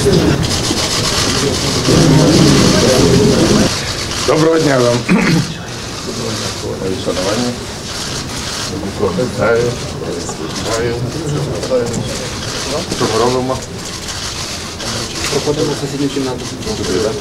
Доброго дня вам. Шанування. Вітаю. Що ми робимо? Проходимо в сусідню кімнату. Сюди, так?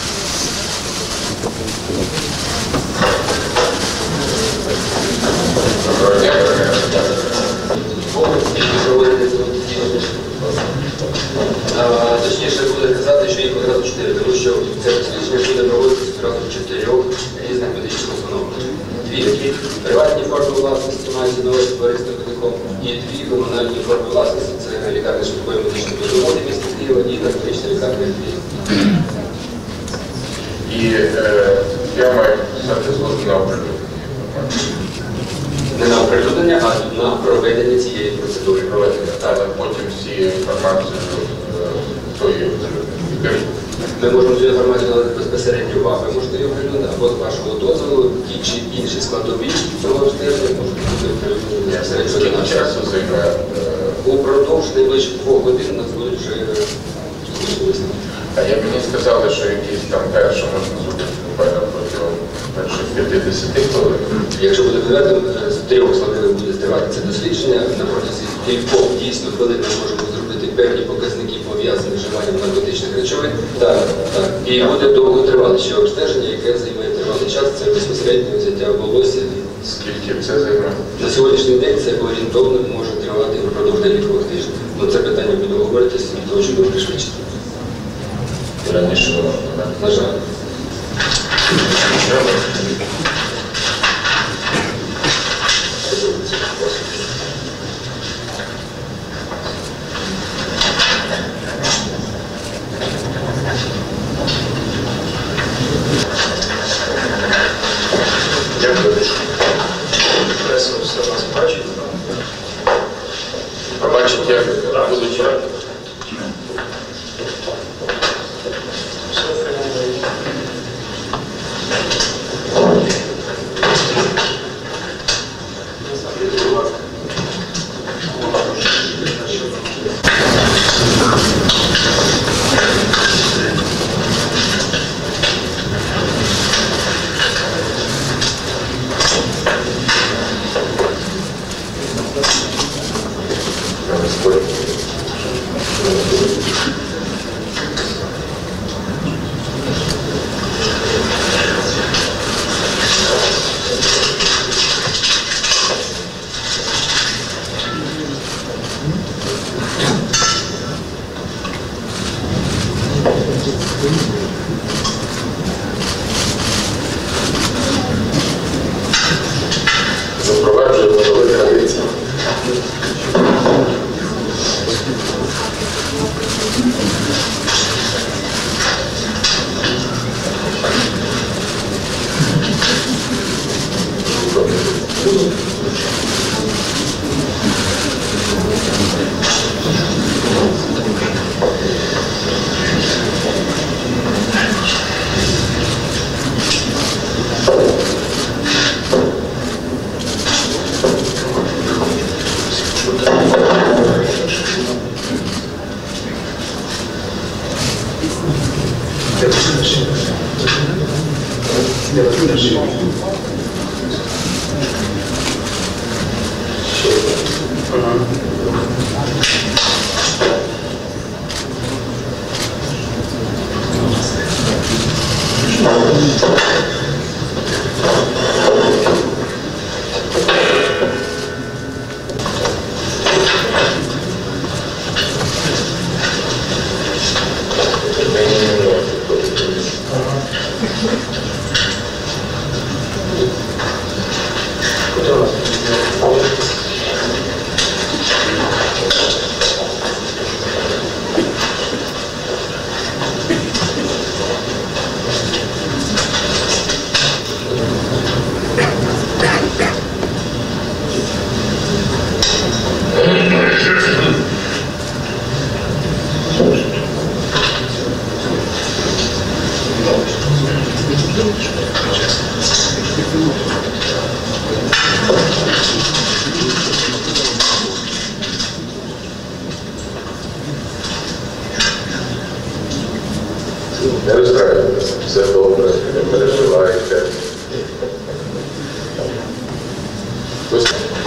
Доброго дня. Точніше буде казати, що їх одразу 4, тому що це дослідження буде проводитися одразу в 4 різних медичних установ. Дві приватні форми власності мають нове товариство «Медиком» і дві комунальні форми власності. Це лікарня швидкої медичної допомоги міста Києва і наркотична лікарня Києва. І я маю писати згоду на оприлюднення. Не на оприлюднення, а на проведення цієї процедури. Але потім всі інформацію тої оприлюднення. Ми можемо цю інформацію надати безпосередньо вам. Ви можете її оприлюднити, або з вашого дозволу, ті чи інші складові цього обстеження можуть бути оприлюднені безпосередньо. Скільки часу займе? Упродовж найближчих 2 годин у нас будуть вже висновки. А як мені сказали, що якісь там перші можна зробити буквально протягом перших 50 хвилин. Якщо буде відверто, з 3 хвилин буде тривати це дослідження, на протязі кількох дійсно хвилин ми можемо зробити певні показники, пов'язані з вживанням наркотичних речовин. Так. І буде довготриваліше обстеження, яке займе тривалий час, це безпосередньо взяття волосся. Скільки це займе? На сьогоднішній день це орієнтовно може тривати впродовж декількох тижнів. Ну, це питання буде говоритися, тому що ми пришвидшити. Раніше воно. На жаль. Дякую. Преса все нас бачить. Побачить, як будуть чекати. Запроваджує нові традиції.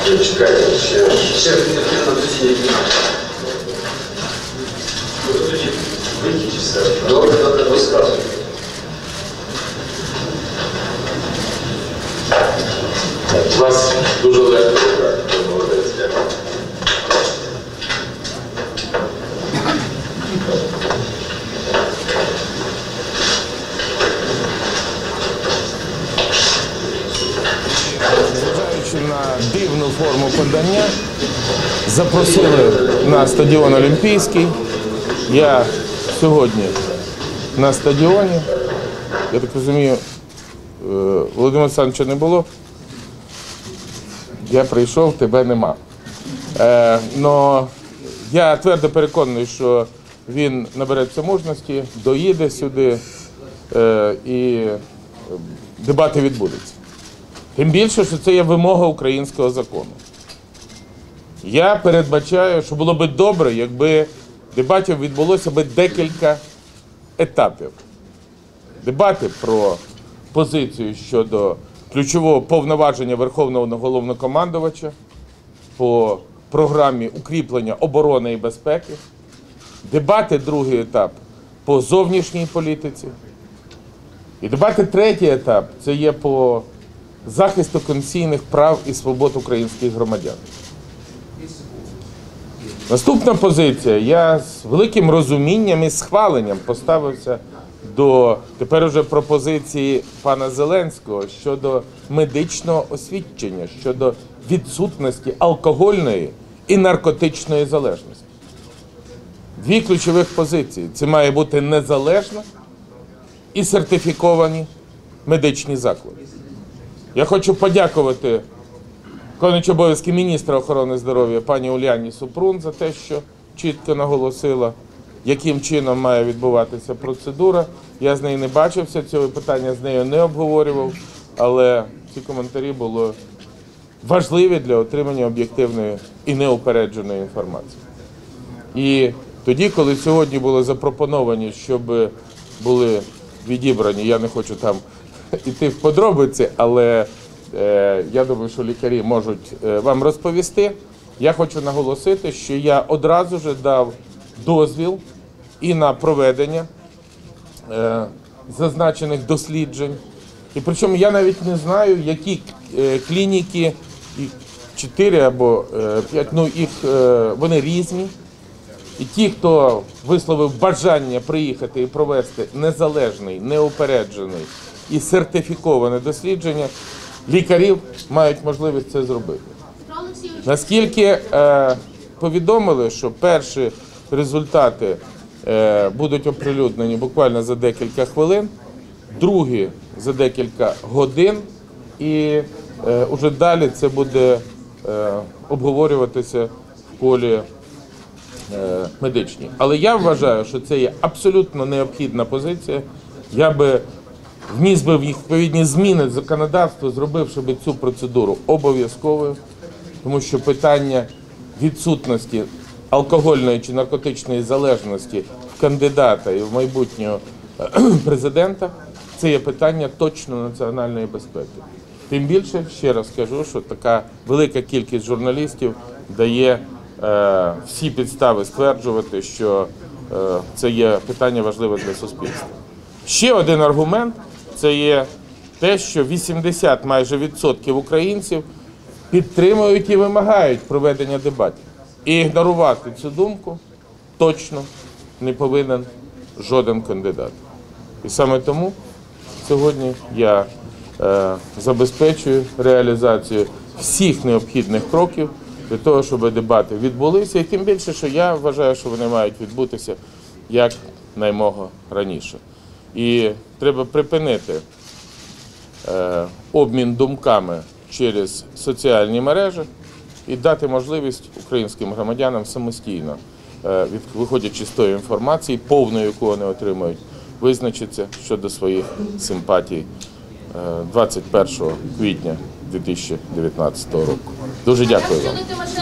Чекайте, Ще необхідно на які. вийдіть і все. Добре, розказуйте. У вас дуже легко так, молодець, дякую. Зважаючи на дивну форму подання, запросили на стадіон Олімпійський. Я сьогодні на стадіоні. Я так розумію, Володимира Олександровича не було. Я прийшов, тебе нема. Но я твердо переконаний, що він набереться мужності, доїде сюди і дебати відбудуться. Тим більше, що це є вимога українського закону. Я передбачаю, що було б добре, якби дебатів відбулося б декілька етапів. Дебати про позицію щодо ключового повноваження Верховного Головнокомандувача по програмі укріплення оборони і безпеки. Дебати, другий етап, по зовнішній політиці. І дебати, третій етап, це є по захисту конституційних прав і свобод українських громадян. Наступна позиція. Я з великим розумінням і схваленням поставився до тепер уже пропозиції пана Зеленського щодо медичного освідчення, щодо відсутності алкогольної і наркотичної залежності. Дві ключових позиції. Це має бути незалежно і сертифіковані медичні заклади. Я хочу подякувати виконуючій обов'язки міністра охорони здоров'я пані Уляні Супрун за те, що чітко наголосила, яким чином має відбуватися процедура. Я з нею не бачився, цього питання з нею не обговорював, але ці коментарі були важливі для отримання об'єктивної і неупередженої інформації. І тоді, коли сьогодні були запропоновані, щоб були відібрані, я не хочу там йти в подробиці, але я думаю, що лікарі можуть вам розповісти. Я хочу наголосити, що я одразу ж дав дозвіл і на проведення зазначених досліджень. І причому я навіть не знаю, які клініки, 4 або 5, ну їх, вони різні. І ті, хто висловив бажання приїхати і провести незалежний, неупереджений і сертифіковане дослідження, лікарів мають можливість це зробити. Наскільки повідомили, що перші результати будуть оприлюднені буквально за декілька хвилин, другі за декілька годин, і вже далі це буде обговорюватися в колі медичній. Але я вважаю, що це є абсолютно необхідна позиція. Я би вніс би відповідні зміни в законодавство, зробивши би цю процедуру обов'язковою, тому що питання відсутності алкогольної чи наркотичної залежності в кандидата і в майбутнього президента – це є питання точно національної безпеки. Тим більше, ще раз кажу, що така велика кількість журналістів дає всі підстави стверджувати, що це є питання важливе для суспільства. Ще один аргумент – це є те, що 80 майже відсотків українців підтримують і вимагають проведення дебатів. І ігнорувати цю думку точно не повинен жоден кандидат. І саме тому сьогодні я забезпечую реалізацію всіх необхідних кроків для того, щоб дебати відбулися. І тим більше, що я вважаю, що вони мають відбутися якнаймога раніше. І треба припинити обмін думками через соціальні мережі і дати можливість українським громадянам самостійно, виходячи з тої інформації, повної, яку вони отримують, визначитися щодо своїх симпатій 21 квітня 2019 року. Дуже дякую вам.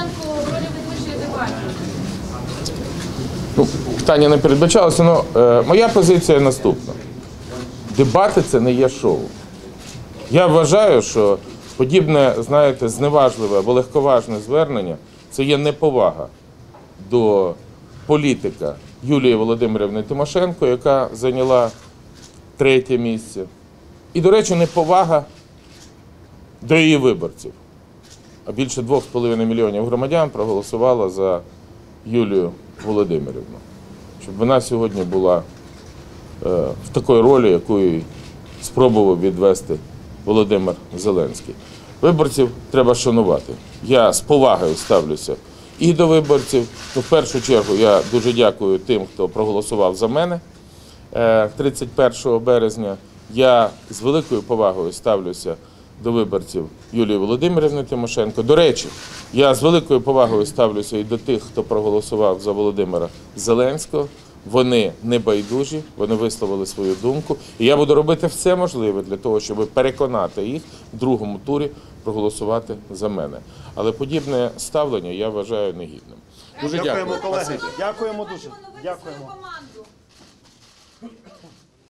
Питання не передбачалося, але моя позиція наступна. Дебати – це не є шоу. Я вважаю, що Подібне, знаєте, зневажливе або легковажне звернення – це є неповага до політика Юлії Володимирівни Тимошенко, яка зайняла 3-те місце. І, до речі, неповага до її виборців. А більше 2,5 мільйонів громадян проголосувало за Юлію Володимирівну. Щоб вона сьогодні була в такій ролі, яку їй спробував відвести Володимир Зеленський. Виборців треба шанувати. Я з повагою ставлюся і до виборців. В першу чергу я дуже дякую тим, хто проголосував за мене 31 березня. Я з великою повагою ставлюся до виборців Юлії Володимирівни Тимошенко. До речі, я з великою повагою ставлюся і до тих, хто проголосував за Володимира Зеленського. Вони не байдужі, вони висловили свою думку. І я буду робити все можливе для того, щоб переконати їх в другому турі проголосувати за мене. Але подібне ставлення я вважаю негідним. Дуже Дякуємо, дякую. колеги. Дякуємо дуже. Дякуємо.